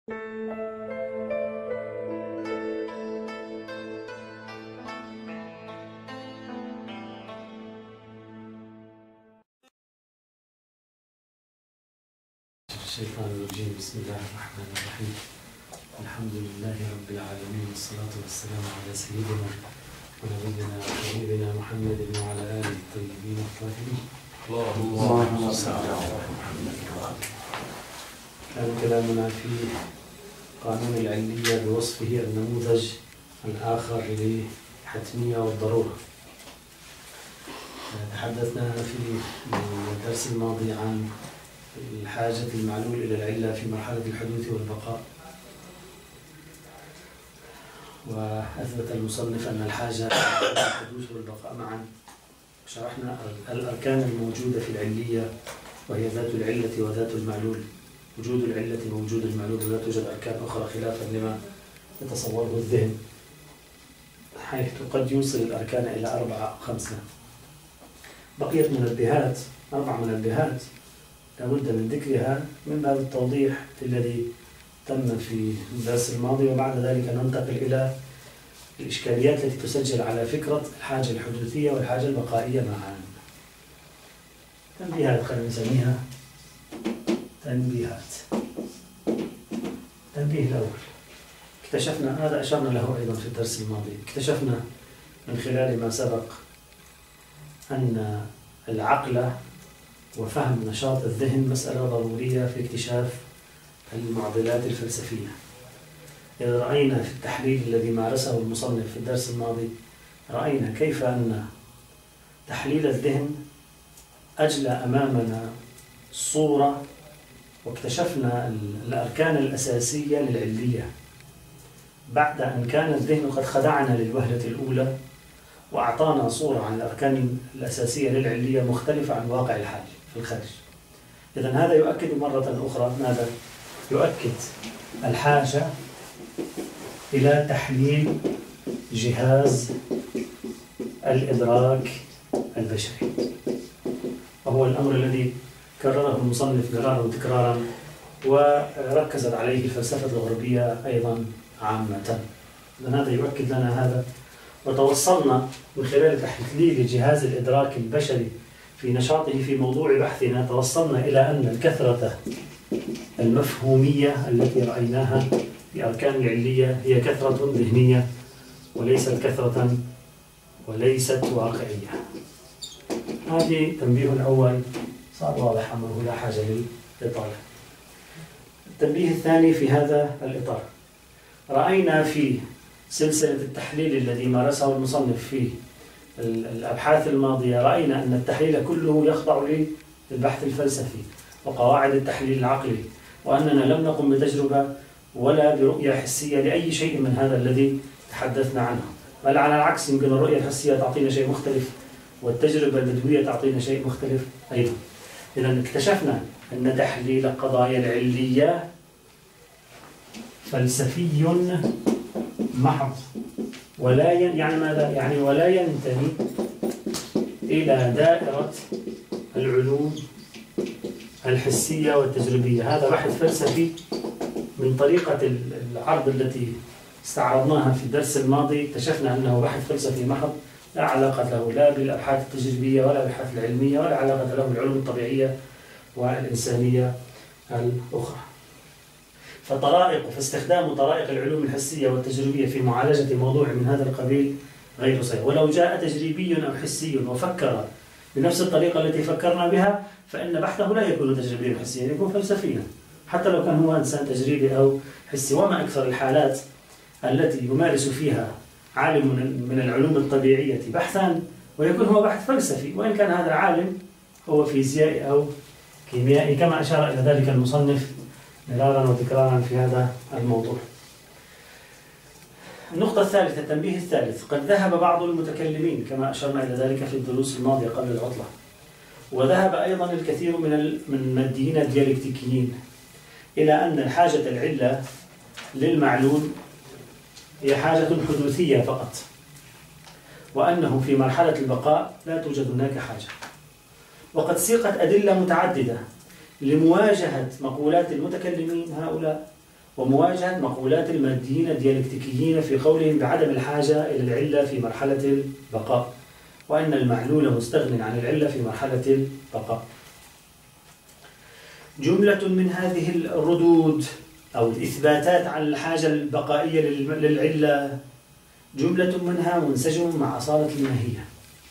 الشيطان الرجيم. بسم الله الرحمن الرحيم. الحمد لله رب العالمين، والصلاة والسلام على سيدنا ونبينا وحبيبنا محمد وعلى آله الطيبين الطاهرين. اللهم صل على محمد. كان كلامنا في قانون العلية بوصفه النموذج الآخر للحتمية والضرورة. تحدثنا في الدرس الماضي عن الحاجة المعلول إلى العلة في مرحلة الحدوث والبقاء، وأثبت المصنف أن الحاجة إلى الحدوث والبقاء معا. شرحنا الأركان الموجودة في العلية، وهي ذات العلة وذات المعلول. وجود العلة ووجود المعلول، ولا توجد أركان أخرى خلافا لما يتصوره الذهن، حيث قد يوصل الأركان إلى 4 أو 5. بقيت منبهات، 4 منبهات لابد من ذكرها من باب التوضيح الذي تم في الدرس الماضي، وبعد ذلك ننتقل إلى الإشكاليات التي تسجل على فكرة الحاجة الحدوثية والحاجة البقائية معا. تنبيهات، خلينا نسميها تنبيهات. التنبيه الأول، اكتشفنا، هذا أشرنا له أيضا في الدرس الماضي، اكتشفنا من خلال ما سبق أن العقل وفهم نشاط الذهن مسألة ضرورية في اكتشاف المعضلات الفلسفية. إذا رأينا في التحليل الذي مارسه المصنف في الدرس الماضي، رأينا كيف أن تحليل الذهن أجلى أمامنا صورة، واكتشفنا الأركان الأساسية للعلية بعد أن كان الذهن قد خدعنا للوهلة الأولى وأعطانا صورة عن الأركان الأساسية للعلية مختلفة عن واقع الحال في الخارج. إذن هذا يؤكد مرة أخرى ماذا؟ يؤكد الحاجة إلى تحليل جهاز الإدراك البشري، وهو الأمر الذي كرره المصنف مرارا وتكرارا، وركزت عليه الفلسفة الغربية أيضا عامة. إذن هذا يؤكد لنا هذا. وتوصلنا من خلال تحليل جهاز الإدراك البشري في نشاطه في موضوع بحثنا، توصلنا إلى أن الكثرة المفهومية التي رأيناها في أركان العلية هي كثرة ذهنية وليست كثرة وليست واقعية. هذه تنبيه الأول، صار واضح أمره لا حاجة للإطالة. التنبيه الثاني في هذا الإطار، رأينا في سلسلة التحليل الذي مارسه المصنف في الأبحاث الماضية، رأينا أن التحليل كله يخضع للبحث الفلسفي وقواعد التحليل العقلي، وأننا لم نقم بتجربة ولا برؤية حسية لأي شيء من هذا الذي تحدثنا عنه، بل على العكس، يمكن الرؤية الحسية تعطينا شيء مختلف والتجربة البدوية تعطينا شيء مختلف أيضا. إذن اكتشفنا أن تحليل قضايا العلية فلسفي محض، ولا يعني ماذا؟ يعني ولا ينتمي إلى دائرة العلوم الحسية والتجريبية. هذا بحث فلسفي من طريقة العرض التي استعرضناها في الدرس الماضي. اكتشفنا أنه بحث فلسفي محض، لا علاقة له لا بالأبحاث التجريبية ولا بالأبحاث العلمية، ولا علاقة له بالعلوم الطبيعية والإنسانية الأخرى. فاستخدام طرائق العلوم الحسية والتجريبية في معالجة موضوع من هذا القبيل غير صحيح. ولو جاء تجريبي أو حسي وفكر بنفس الطريقة التي فكرنا بها، فإن بحثه لا يكون تجريبيا حسيا، يكون فلسفيا، حتى لو كان هو إنسان تجريبي أو حسي. وما أكثر الحالات التي يمارس فيها عالم من العلوم الطبيعية بحثا ويكون هو بحث فلسفي، وإن كان هذا العالم هو فيزيائي أو كيميائي، كما أشار إلى ذلك المصنف مرارا وتكرارا في هذا الموضوع. النقطة الثالثة، التنبيه الثالث، قد ذهب بعض المتكلمين كما أشرنا إلى ذلك في الدروس الماضية قبل العطلة، وذهب أيضا الكثير من الماديين الديالكتيكيين إلى أن الحاجة العلة للمعلول هي حاجة حدوثية فقط، وأنه في مرحلة البقاء لا توجد هناك حاجة. وقد سيقت أدلة متعددة لمواجهة مقولات المتكلمين هؤلاء ومواجهة مقولات الماديين الديالكتيكيين في قولهم بعدم الحاجة إلى العلة في مرحلة البقاء، وأن المعلول مستغن عن العلة في مرحلة البقاء. جملة من هذه الردود أو الإثباتات عن الحاجة البقائية للعلة جملة منها منسجم مع أصالة الماهية.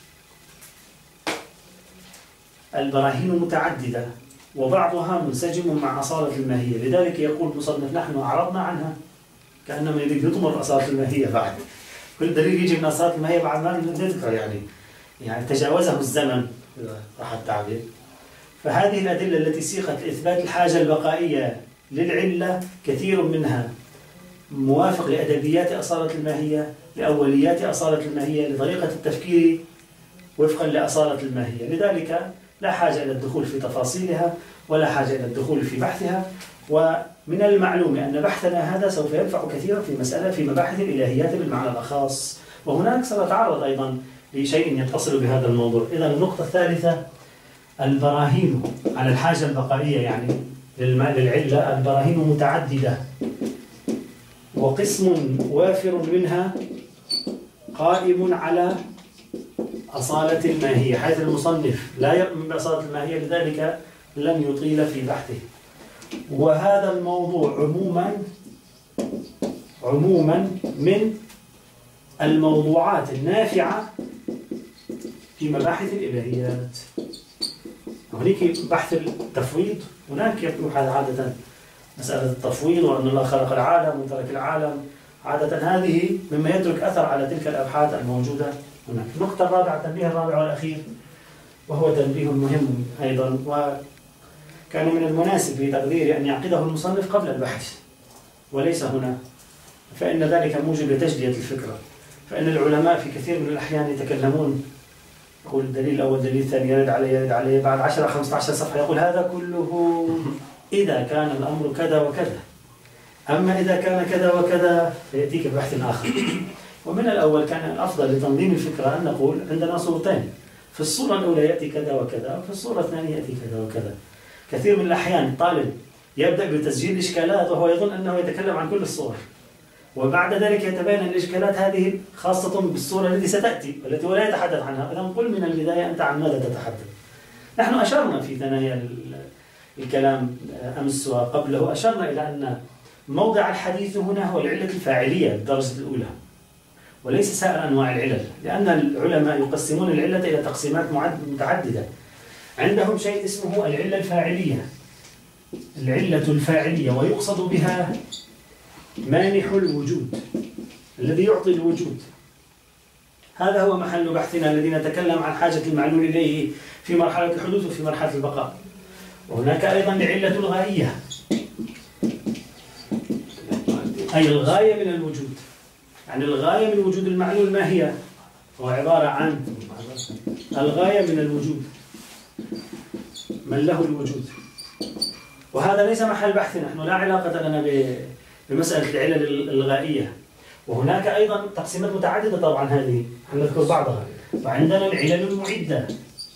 البراهين متعددة وبعضها منسجم مع أصالة الماهية، لذلك يقول المصنف نحن أعرضنا عنها، كأنما يريد يطمر أصالة الماهية بعد. كل دليل يجي من أصالة الماهية بعد ما نذكر يعني تجاوزه الزمن راح التعبير. فهذه الأدلة التي سيقت لإثبات الحاجة البقائية للعلة كثير منها موافق لأدبيات أصالة الماهية، لأوليات أصالة الماهية، لطريقة التفكير وفقا لأصالة الماهية، لذلك لا حاجة إلى الدخول في تفاصيلها ولا حاجة إلى الدخول في بحثها. ومن المعلوم أن بحثنا هذا سوف ينفع كثيرا في مباحث الإلهيات بالمعنى الأخص، وهناك سنتعرض أيضا لشيء يتصل بهذا الموضوع. إذن النقطة الثالثة البراهين على الحاجة البقائية يعني للعلة، البراهين متعددة وقسم وافر منها قائم على أصالة الماهية، حيث المصنف لا يؤمن بأصالة الماهية لذلك لم يطيل في بحثه. وهذا الموضوع عموما من الموضوعات النافعة في مباحث الإلهيات. هناك بحث التفويض، هناك يبحث عادة مسألة التفويض وأن الله خلق العالم وترك العالم، عادة هذه مما يترك أثر على تلك الأبحاث الموجودة هناك. النقطة الرابعة، التنبيه الرابع والأخير، وهو تنبيه مهم أيضا، وكان من المناسب لتقديري أن يعقده المصنف قبل البحث وليس هنا، فإن ذلك موجب لتجدية الفكرة. فإن العلماء في كثير من الأحيان يتكلمون، يقول الدليل الأول الدليل الثاني يرد عليه بعد 10-15 صفحة يقول هذا كله إذا كان الأمر كذا وكذا، أما إذا كان كذا وكذا فيأتيك ببحث آخر. ومن الأول كان الأفضل لتنظيم الفكرة أن نقول عندنا صورتين، في الصورة الأولى يأتي كذا وكذا، وفي الصورة الثانية يأتي كذا وكذا. كثير من الأحيان الطالب يبدأ بتسجيل الإشكالات وهو يظن أنه يتكلم عن كل الصور، وبعد ذلك يتبين الإشكالات هذه خاصة بالصورة التي ستأتي والتي هو لا يتحدث عنها. إذن قل من البداية أنت عن ماذا تتحدث. نحن أشرنا في ثنايا الكلام أمس وقبله، أشرنا إلى أن موضع الحديث هنا هو العلة الفاعلية الدرجة الأولى وليس سائر أنواع العلل، لأن العلماء يقسمون العلة إلى تقسيمات متعددة. عندهم شيء اسمه العلة الفاعلية، العلة الفاعلية، ويقصد بها مانح الوجود الذي يعطي الوجود. هذا هو محل بحثنا الذي نتكلم عن حاجة المعلول إليه في مرحلة الحدوث وفي مرحلة البقاء. وهناك أيضا العلة الغائية، أي الغاية من الوجود، يعني الغاية من وجود المعلول ما هي؟ هو عبارة عن الغاية من الوجود، من له الوجود. وهذا ليس محل بحثنا، نحن لا علاقة لنا بمسألة العلل الغائية. وهناك أيضا تقسيمات متعددة طبعا، هذه نذكر بعضها. وعندنا العلل المعدة.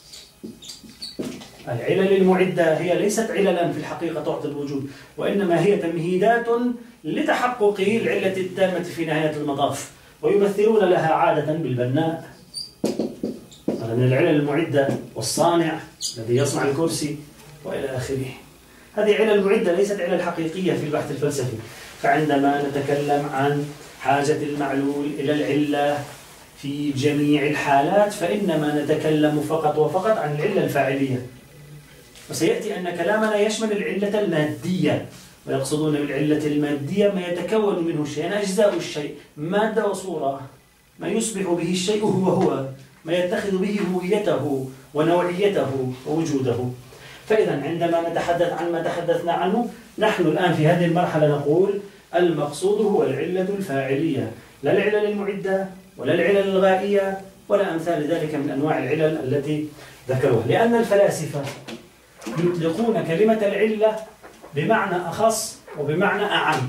العلل المعدة هي ليست عللا في الحقيقة تعطي الوجود، وإنما هي تمهيدات لتحقق العلة التامة في نهاية المطاف، ويمثلون لها عادة بالبناء. من العلل المعدة والصانع الذي يصنع الكرسي وإلى آخره. هذه علل معدة ليست علل حقيقية في البحث الفلسفي. فعندما نتكلم عن حاجة المعلول إلى العلة في جميع الحالات فإنما نتكلم فقط وفقط عن العلة الفاعلية. وسيأتي أن كلامنا يشمل العلة المادية، ويقصدون بالعلة المادية ما يتكون منه الشيء، يعني أجزاء الشيء، مادة وصورة، ما يصبح به الشيء هو ما يتخذ به هويته ونوعيته ووجوده. فإذا عندما نتحدث عن ما تحدثنا عنه، نحن الآن في هذه المرحلة نقول المقصود هو العلة الفاعلية، لا العلل المعدة ولا العلل الغائية ولا أمثال ذلك من أنواع العلل التي ذكروها. لأن الفلاسفة يطلقون كلمة العلة بمعنى أخص وبمعنى أعم.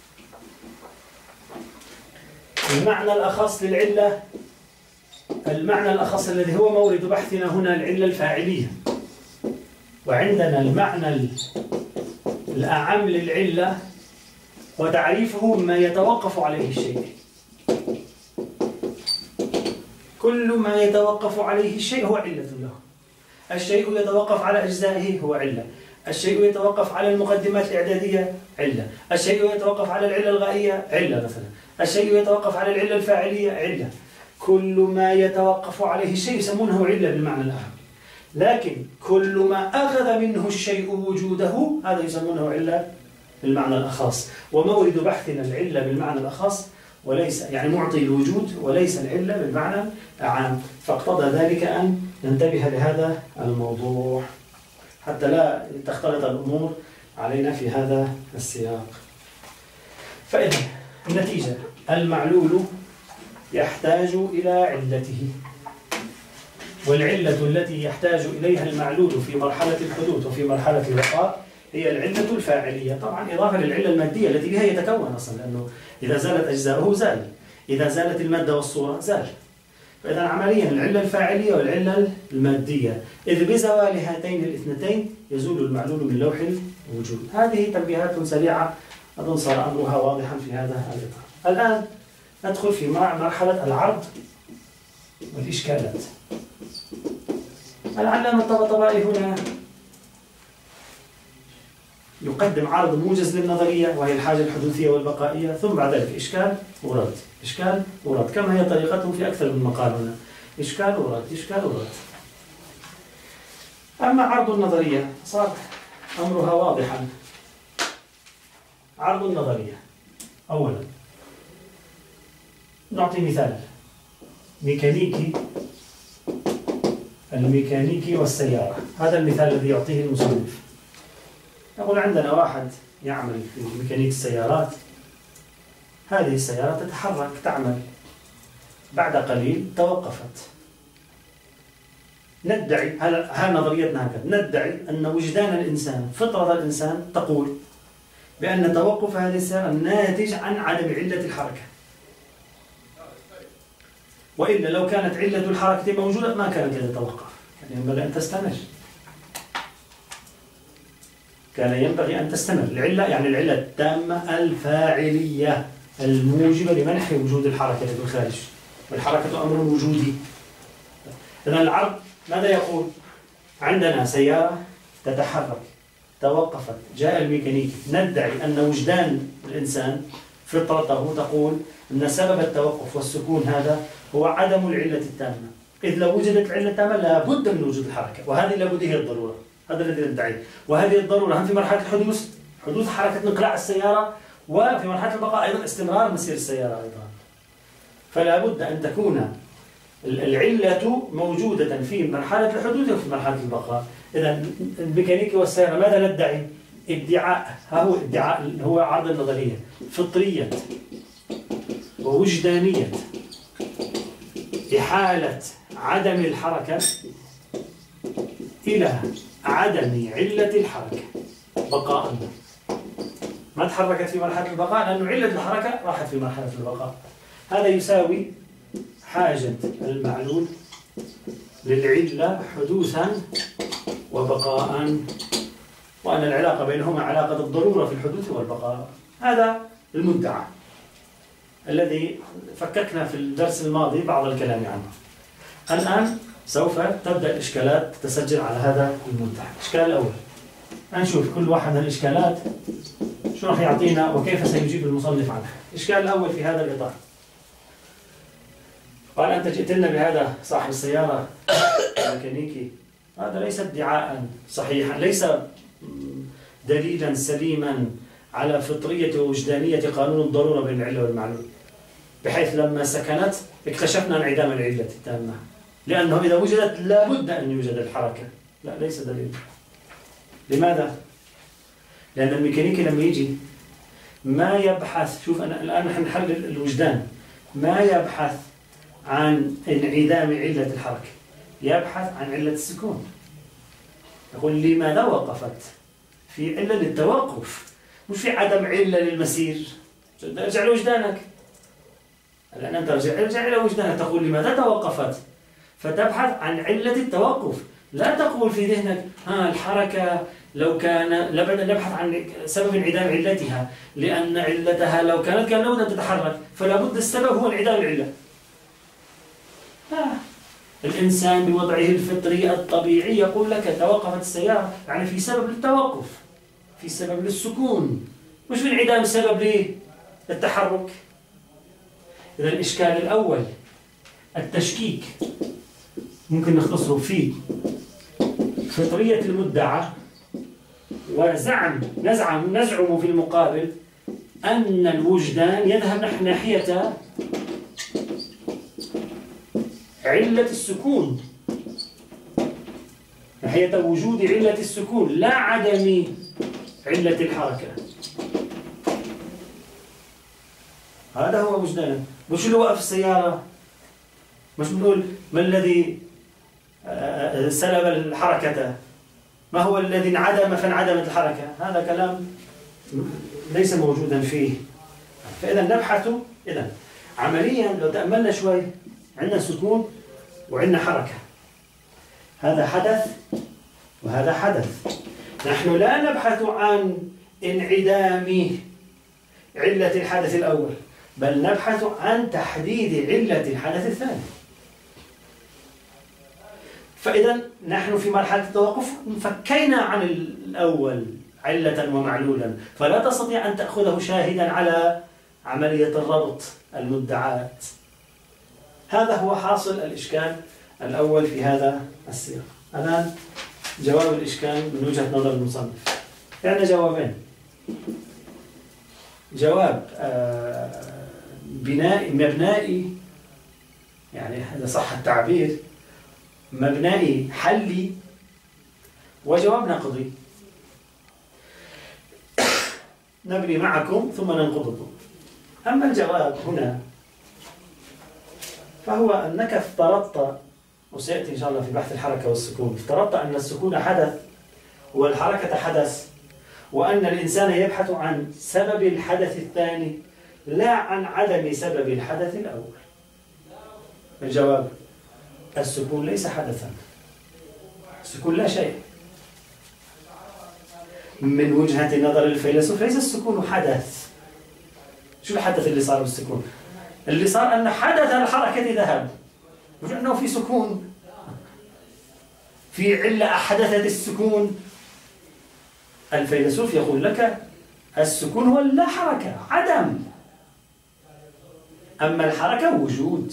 المعنى الأخص للعلة، المعنى الأخص الذي هو مورد بحثنا هنا العلة الفاعلية، وعندنا المعنى الأعم للعلة وتعريفه ما يتوقف عليه الشيء. كل ما يتوقف عليه الشيء هو علة له. الشيء يتوقف على أجزائه هو علة. الشيء يتوقف على المقدمات الإعدادية علة. الشيء يتوقف على العلة الغائية علة مثلا. الشيء يتوقف على العلة الفاعلية علة. كل ما يتوقف عليه الشيء يسمونه علة بالمعنى الأعم. لكن كل ما أخذ منه الشيء وجوده هذا يسمونه علة بالمعنى الأخص. ومورد بحثنا العلة بالمعنى الأخص، وليس يعني معطي الوجود، وليس العلة بالمعنى العام. فاقتضى ذلك أن ننتبه لهذا الموضوع حتى لا تختلط الأمور علينا في هذا السياق. فإذا النتيجة: المعلول يحتاج إلى علته، والعلة التي يحتاج إليها المعلول في مرحلة الحدوث وفي مرحلة البقاء هي العلة الفاعلية، طبعا إضافة للعلة المادية التي بها يتكون أصلا، لأنه إذا زالت أجزاؤه زال، إذا زالت المادة والصورة زال. فإذا عمليا العلة الفاعلية والعلة المادية، إذ بزوال هاتين الاثنتين يزول المعلول من لوح الوجود. هذه تنبيهات سريعة أظن صار أمرها واضحا في هذا الإطار. الآن ندخل في مرحلة العرض والإشكالات. العلامة الطباطبائي هنا يقدم عرض موجز للنظرية وهي الحاجة الحدوثية والبقائية، ثم بعد ذلك إشكال ورد، إشكال ورد، كما هي طريقته في أكثر من مقال هنا، إشكال ورد، إشكال ورد. أما عرض النظرية صار أمرها واضحا. عرض النظرية: أولا نعطي مثال الميكانيكي والسيارة. هذا المثال الذي يعطيه المصنف. نقول عندنا واحد يعمل في ميكانيك السيارات، هذه السيارة تتحرك تعمل، بعد قليل توقفت. ندعي، هذه نظريتنا هكذا، ندعي أن وجدان الإنسان، فطرة الإنسان تقول بأن توقف هذه السيارة ناتج عن عدم علة الحركة، وإلا لو كانت علة الحركة موجودة ما كانت تتوقف، كان ينبغي أن تستمر. كان ينبغي أن تستمر. العلة يعني العلة التامة الفاعلية الموجبة لمنح وجود الحركة في الخارج، والحركة أمر وجودي. إذن العرض ماذا يقول؟ عندنا سيارة تتحرك، توقفت، جاء الميكانيكي، ندعي أن وجدان الإنسان فطرته تقول أن سبب التوقف والسكون هذا هو عدم العلة التامة، إذ لو وجدت العلة التامة لابد من وجود الحركة، وهذه لابد هي الضرورة. هذا الذي ندعيه. وهذه الضرورة هم في مرحلة الحدوث، حدوث حركة انقلاع السيارة، وفي مرحلة البقاء أيضا استمرار مسير السيارة أيضا. فلا بد أن تكون العلة موجودة في مرحلة الحدوث وفي مرحلة البقاء. إذا الميكانيكي والسيارة ماذا ندعي؟ ادعاء، ها هو ادعاء، هو عرض النظرية: فطرية ووجدانية إحالة عدم الحركة إلى عدم علة الحركة بقاء. ما تحركت في مرحلة البقاء لأن علة الحركة راحت في مرحلة البقاء. هذا يساوي حاجة المعلول للعلة حدوثا وبقاء، وأن العلاقة بينهما علاقة الضرورة في الحدوث والبقاء. هذا المدعى الذي فككنا في الدرس الماضي بعض الكلام عنه. الآن سوف تبدأ الإشكالات تتسجل على هذا المدعى. الإشكال الأول، نشوف كل واحد من الإشكالات شو راح يعطينا وكيف سيجيب المصنف عنها. الإشكال الأول في هذا الإطار: قال أنت جئت لنا بهذا صاحب السيارة الميكانيكي، هذا ليس ادعاء صحيحا، ليس دليلا سليما على فطرية ووجدانية قانون الضرورة بين العلة والمعلول، بحيث لما سكنت اكتشفنا انعدام العلة التامة، لأنه إذا وجدت لابد أن يوجد الحركة. لا، ليس دليل. لماذا؟ لأن الميكانيكي لما يجي ما يبحث، شوف أنا الآن نحن نحلل الوجدان، ما يبحث عن انعدام علة الحركة، يبحث عن علة السكون. يقول لماذا وقفت؟ في علة للتوقف، مش في عدم علة للمسير. ارجع لوجدانك، الآن أنت ارجع إلى وجدانك، تقول لماذا توقفت، فتبحث عن علة التوقف. لا تقول في ذهنك الحركة لو كان لابد أن نبحث عن سبب انعدام علتها، لأن علتها لو كان لابد أن تتحرك، فلا بد السبب هو انعدام العلة. الإنسان بوضعه الفطري الطبيعي يقول لك توقفت السيارة، يعني في سبب للتوقف، في سبب للسكون، مش في انعدام سبب للتحرك. إذا الإشكال الأول التشكيك، ممكن نختصره في فطرية المدعى، نزعم في المقابل أن الوجدان يذهب ناحية علة السكون، ناحية وجود علة السكون لا عدم علة الحركة. هذا هو وجدانا. مش اللي وقف السيارة، مش بنقول ما الذي سلب الحركة، ما هو الذي انعدم فانعدمت الحركة. هذا كلام ليس موجودا فيه. فإذا نبحث، إذا عمليا لو تأملنا شوي، عندنا سكون وعندنا حركة، هذا حدث وهذا حدث. نحن لا نبحث عن انعدام علة الحدث الأول، بل نبحث عن تحديد علة الحدث الثاني. فإذا نحن في مرحلة التوقف انفكينا عن الأول علة ومعلولا، فلا تستطيع أن تأخذه شاهدا على عملية الربط المدعاة. هذا هو حاصل الإشكال الأول في هذا السياق. الآن جواب الإشكال من وجهة نظر المصنف. يعني جوابين. جواب مبنائي، يعني هذا صح التعبير، مبنائي حلي، وجواب نقضي. نبني معكم ثم ننقضكم. أما الجواب هنا فهو أنك افترضت، وسيأتي إن شاء الله في بحث الحركة والسكون، افترضت أن السكون حدث والحركة حدث، وأن الإنسان يبحث عن سبب الحدث الثاني لا عن عدم سبب الحدث الأول. الجواب: السكون ليس حدثا، السكون لا شيء. من وجهة نظر الفيلسوف ليس السكون حدث. شو الحدث اللي صار بالسكون؟ اللي صار أن حدث الحركة ذهب، مش أنه في سكون، في علة أحدثت السكون. الفيلسوف يقول لك السكون هو لا حركة، عدم، أما الحركة وجود.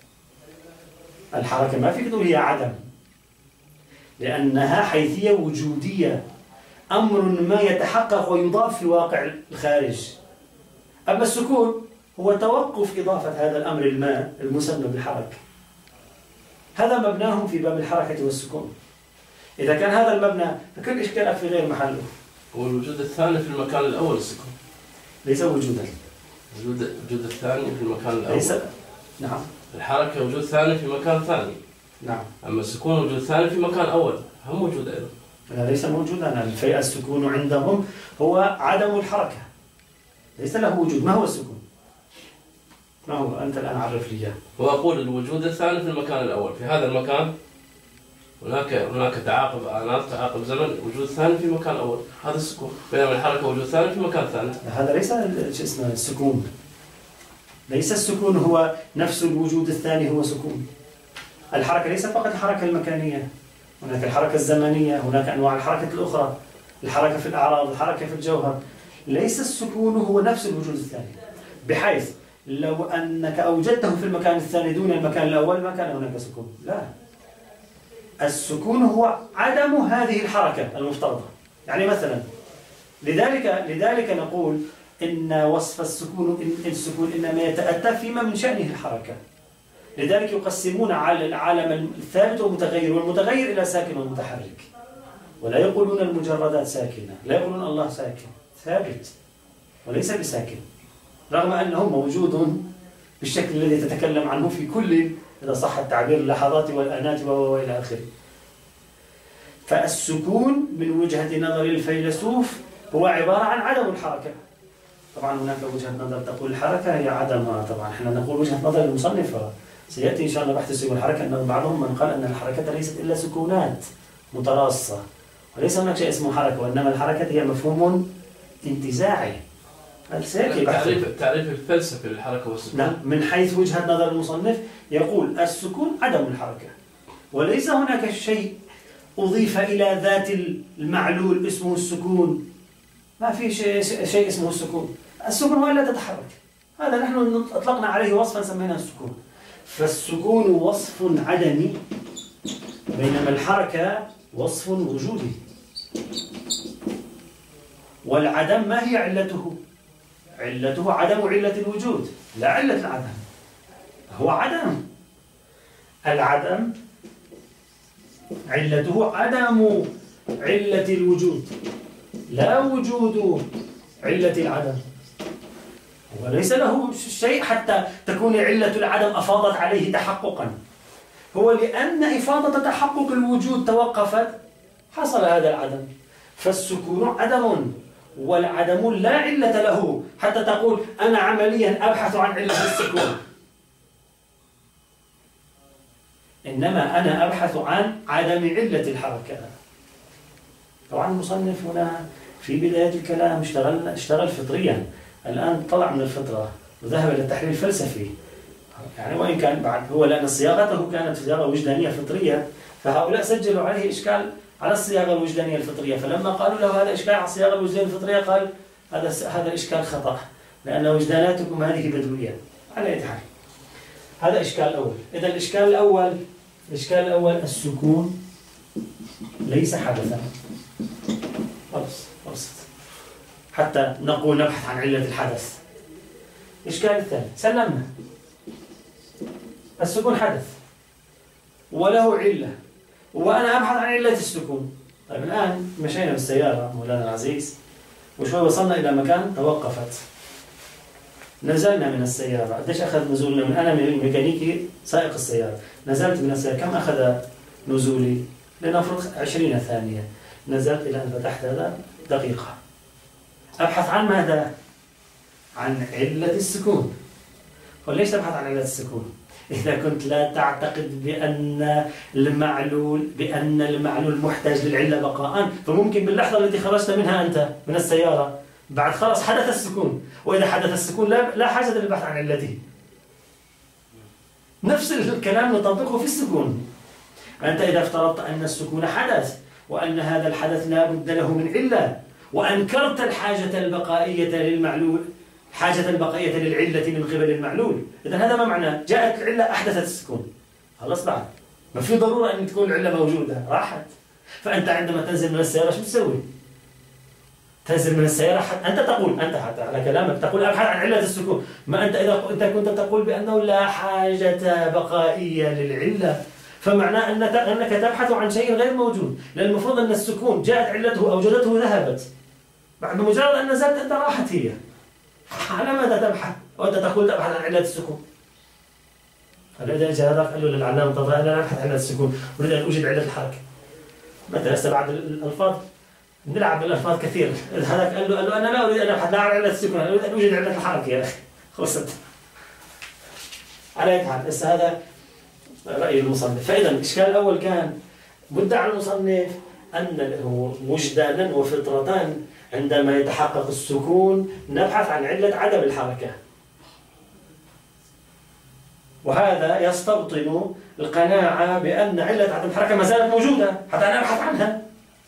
الحركة ما في تقول هي عدم، لأنها حيثية وجودية، أمر ما يتحقق ويضاف في واقع الخارج. أما السكون هو توقف إضافة هذا الأمر الماء المسمى بالحركة. هذا مبناهم في باب الحركة والسكون. إذا كان هذا المبنى فكل إشكال في غير محله. والوجود الثاني في المكان الأول السكون ليس وجودا. وجود الثاني في المكان الأول ليس. نعم. الحركة وجود ثاني في مكان ثاني. نعم. أما السكون وجود ثاني في مكان أول، هم موجود أيضا. لا، ليس موجودا. السكون عندهم هو عدم الحركة، ليس له وجود. ما هو السكون؟ ما هو؟ أنت الآن عرف لي إياه. هو أقول الوجود الثاني في المكان الأول، في هذا المكان هناك تعاقب آنات، تعاقب زمن، وجود ثاني في مكان أول، هذا السكون. بينما الحركة وجود ثاني في مكان ثاني. هذا ليس شو اسمه السكون. ليس السكون هو نفس الوجود الثاني هو سكون. الحركة ليس فقط الحركة المكانية، هناك الحركة الزمنية، هناك أنواع الحركة الأخرى، الحركة في الأعراض، الحركة في الجوهر. ليس السكون هو نفس الوجود الثاني، بحيث لو أنك أوجدته في المكان الثاني دون المكان الأول ما كان هناك سكون. لا، السكون هو عدم هذه الحركة المفترضة. يعني مثلا لذلك نقول إن وصف السكون إنما يتأتى فيما من شأنه الحركة. لذلك يقسمون على العالم الثابت والمتغير، والمتغير إلى ساكن ومتحرك، ولا يقولون المجردات ساكنة، لا يقولون الله ساكن، ثابت وليس بساكن، رغم أنه موجود بالشكل الذي تتكلم عنه في كل، إذا صح التعبير، اللحظات والآنات وإلى آخره. فالسكون من وجهة نظر الفيلسوف هو عبارة عن عدم الحركة. طبعا هناك وجهة نظر تقول الحركة هي عدمها، طبعا احنا نقول وجهة نظر المصنف. سيأتي إن شاء الله بحث السكون والحركة، أن بعضهم من قال أن الحركة ليست إلا سكونات متراصة، وليس هناك شيء اسمه حركة، وإنما الحركة هي مفهوم انتزاعي. التعريف الفلسفي للحركة والسكون. نعم، من حيث وجهة نظر المصنف يقول السكون عدم الحركة، وليس هناك شيء أضيف إلى ذات المعلول اسمه السكون. ما في شيء اسمه السكون. السكون هو لا تتحرك، هذا نحن أطلقنا عليه وصفا سميناه السكون. فالسكون وصف عدمي، بينما الحركة وصف وجودي. والعدم ما هي علته؟ علته عدم علة الوجود، لا علة العدم، هو عدم. العدم علته عدم علة الوجود، لا وجود علة العدم. وليس له شيء حتى تكون علة العدم أفاضت عليه تحققا، هو لأن إفاضة تحقق الوجود توقفت حصل هذا العدم. فالسكون عدم، والعدم لا علة له حتى تقول أنا عمليا أبحث عن علة السكون، إنما أنا أبحث عن عدم علة الحركة. طبعا المصنف هنا في بداية الكلام اشتغل فطريا، الآن طلع من الفطرة وذهب إلى التحليل الفلسفي. يعني وإن كان بعد هو لأن صياغته كانت صياغة وجدانية فطرية، فهؤلاء سجلوا عليه إشكال على الصياغة الوجدانية الفطرية، فلما قالوا له هذا إشكال على الصياغة الوجدانية الفطرية قال هذا إشكال خطأ، لأن وجداناتكم هذه بدوية. على أي حال هذا إشكال أول. إذا الإشكال الأول السكون ليس حدثا. خلصت حتى نقول نبحث عن علة الحدث. الإشكال الثاني سلمنا السكون حدث وله علة، وأنا أبحث عن علة السكون. طيب الآن مشينا بالسيارة مولانا العزيز، وشوي وصلنا إلى مكان توقفت، نزلنا من السيارة. قديش أخذ نزولنا؟ من أنا ميكانيكي سائق السيارة، نزلت من السيارة كم أخذ نزولي؟ لنفرض 20 ثانية. نزلت إلى أن فتحت هذا دقيقة. أبحث عن ماذا؟ عن علة السكون. وليش تبحث عن علة السكون؟ إذا كنت لا تعتقد بأن المعلول محتاج للعلة بقاء، فممكن باللحظة التي خرجت منها أنت من السيارة بعد خلاص حدث السكون، وإذا حدث السكون لا حاجة للبحث عن علته. نفس الكلام نطبقه في السكون. أنت إذا افترضت أن السكون حدث، وأن هذا الحدث لا بد له من علة، وأنكرت الحاجة البقائية للمعلول، حاجة البقائية للعلة من قبل المعلول، إذا هذا ما معناه؟ جاءت العلة أحدثت السكون، خلاص بعد ما في ضرورة أن تكون العلة موجودة، راحت. فأنت عندما تنزل من السيارة شو تسوي؟ تنزل من السيارة أنت تقول، أنت حتى على كلامك تقول أبحث عن علة السكون. ما إذا أنت كنت تقول بأنه لا حاجة بقائية للعلة، فمعناه أنك تبحث عن شيء غير موجود، لأن المفروض أن السكون جاءت علته أوجدته ذهبت، بعد مجرد أن نزلت أنت راحت هي. على ماذا تبحث؟ وأنت تقول تبحث عن علة السكون. فلذا جاء هذا قال له للعلامة طبعا أنا أبحث عن علة السكون، أريد أن أوجد علة الحركة. مثلا استبعد الألفاظ، نلعب بالألفاظ كثير. هذاك قال له أنا لا أريد أن أبحث لا عن علة السكون، أنا أريد أن أوجد علة الحركة يا أخي. خلصت. على أي حال بس هذا رأي المصنف. فإذا الإشكال الأول كان مدعي المصنف أن له وجدانا وفطرة عندما يتحقق السكون نبحث عن علة عدم الحركة، وهذا يستبطن القناعة بأن علة عدم الحركة ما زالت موجودة حتى أنا أبحث عنها.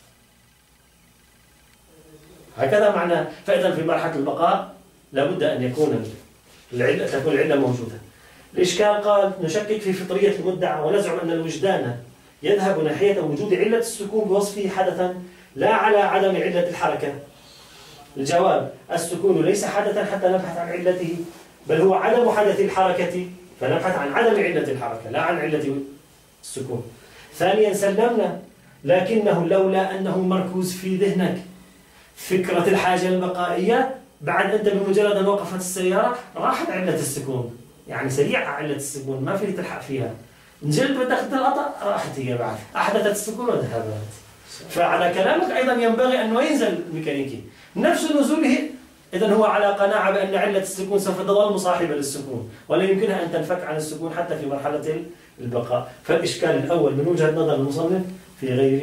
هكذا معناه. فإذا في مرحلة البقاء لابد أن يكون تكون العلة موجودة. الإشكال قال نشكك في فطرية المدعى ونزعم أن الوجدان يذهب ناحية وجود علة السكون بوصفه حدثا لا على عدم علة الحركة. الجواب السكون ليس حدثا حتى نبحث عن علته، بل هو عدم حدث الحركة فنبحث عن عدم علة الحركة لا عن علة السكون. ثانيا سلمنا، لكنه لولا أنه مركوز في ذهنك فكرة الحاجة البقائية، بعد أنت بمجرد أن وقفت السيارة راحت علة السكون، يعني سريعة علة السكون ما فيك تلحق فيها. نجلب دخلت القطع راحت هي بعد أحدثت السكون وذهبت. فعلى كلامك أيضا ينبغي أنه ينزل الميكانيكي نفس نزوله. إذن هو على قناعة بأن علة السكون سوف تظل مصاحبة للسكون ولا يمكنها أن تنفك عن السكون حتى في مرحلة البقاء. فالإشكال الأول من وجهة نظر المصنف في غير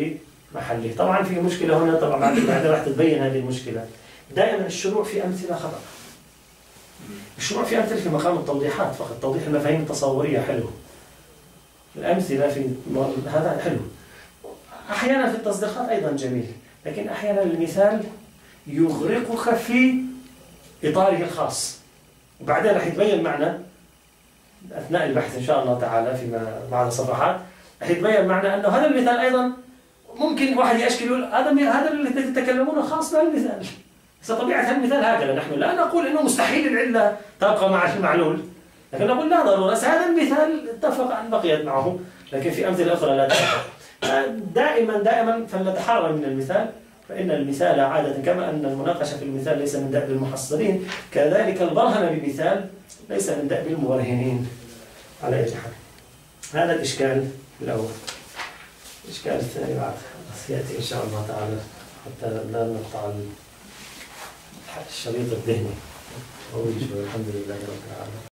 محلي. طبعا في مشكلة هنا، طبعا بعدين راح تتبين هذه المشكلة. دائما الشروع في أمثلة خطأ. الشروع في أمثلة في مقام التوضيحات فقط، توضيح المفاهيم التصورية حلو. الأمثلة في هذا حلو. أحيانا في التصديقات أيضا جميل، لكن أحيانا المثال يغرقك في إطاره الخاص، وبعدين راح يتبين معنا أثناء البحث إن شاء الله تعالى فيما بعد صفحات، راح يتبين معنا أنه هذا المثال أيضا ممكن واحد يشكل يقول هذا اللي تتكلمونه خاص بهالمثال. طبيعة المثال هكذا، نحن لا نقول إنه مستحيل العلة تبقى مع المعلول، لكن نقول لا ضرورة هذا المثال اتفق أن بقيت معه، لكن في أمثلة أخرى لا تتفق. دائما فلنتحرر من المثال، فإن المثال عادة كما أن المناقشة في المثال ليس من دأب المحصلين، كذلك البرهنة بمثال ليس من دأب المبرهنين. على أي حال هذا الإشكال الأول. الإشكال الثاني بعد سيأتي إن شاء الله تعالى حتى لا نقطع الشريط الذهني. والحمد لله رب العالمين.